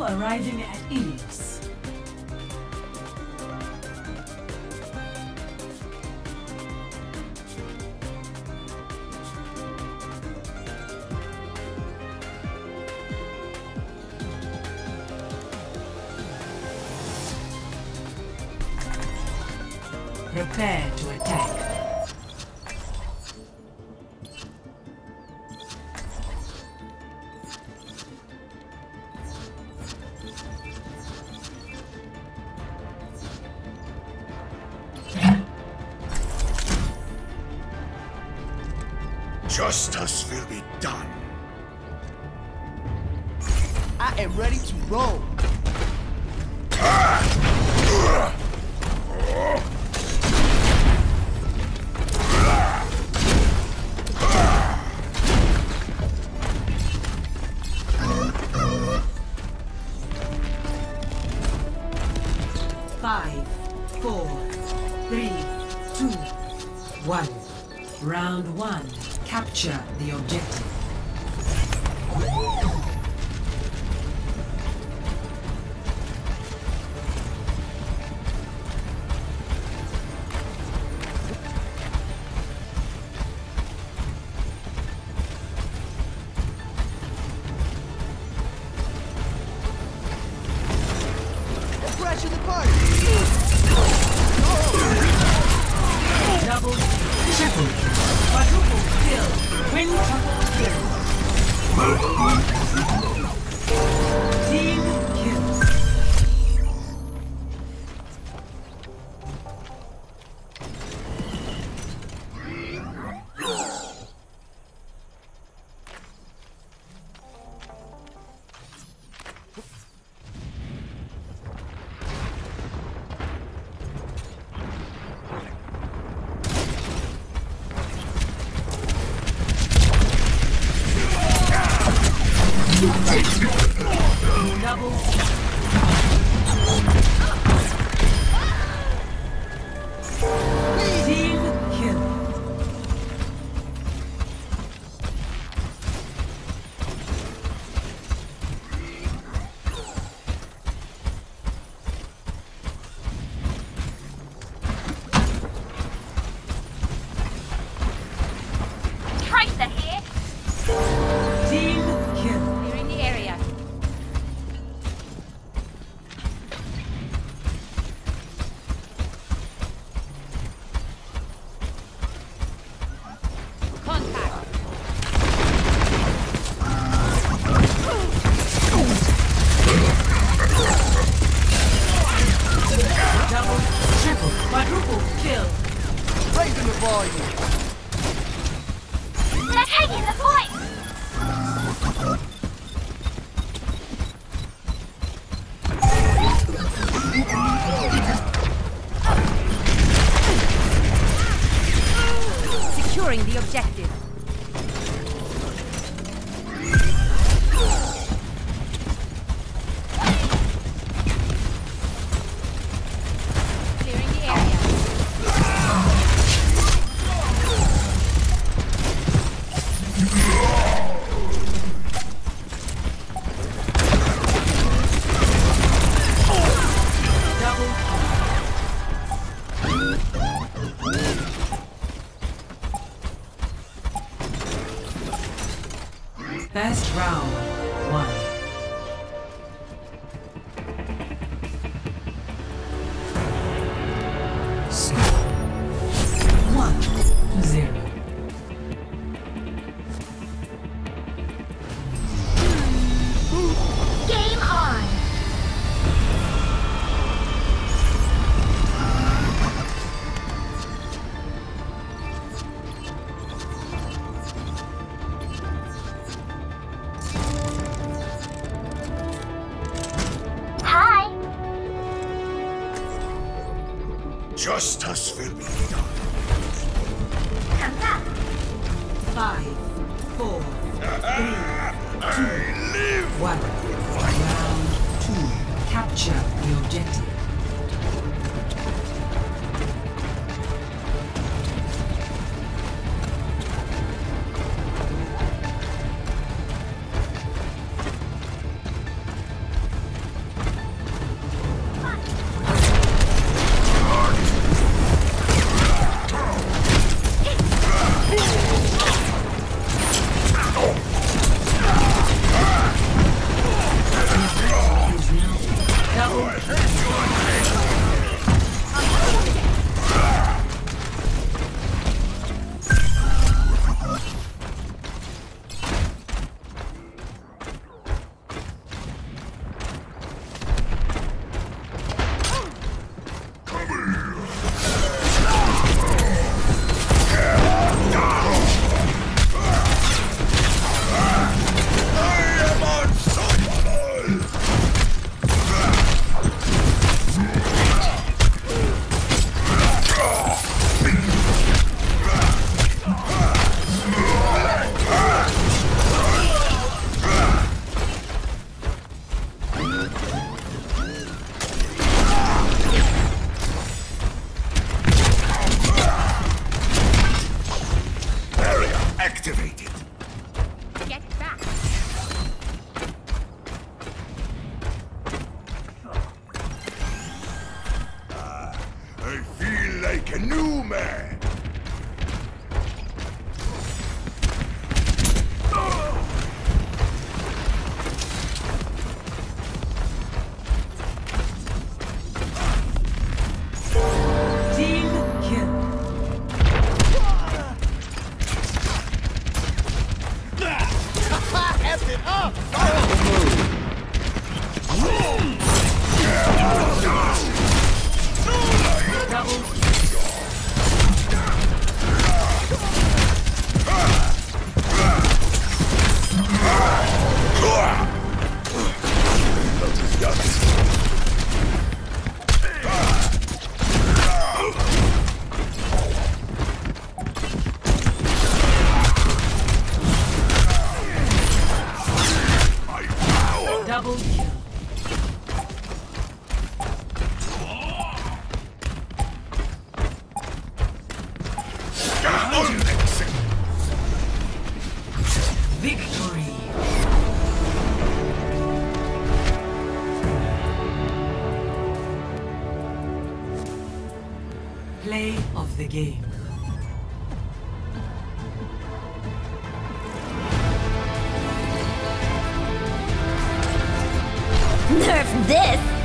arriving at Ilios. Prepare to attack. Justice will be done. I am ready to roll. Five, four, three, two, one. Round one. Capture the objective. Crash the party. Double, triple, quadruple kill, quintuple kill. Team kill. Double. Team kill. Tracer here. Team kill. Clearing the area. Contact. Double, triple, quadruple kill. Raising the volume. They're taking the point. Securing the objective. Clearing the area. Double First round, one. Score 1-0. Game on. Hi. Justice will be done. Come back. 5, 4, 3, 1. Round two. Capture the objective. like a new man. Team kill. F it up! Double kill. Victory. Play of the game. Nerf this!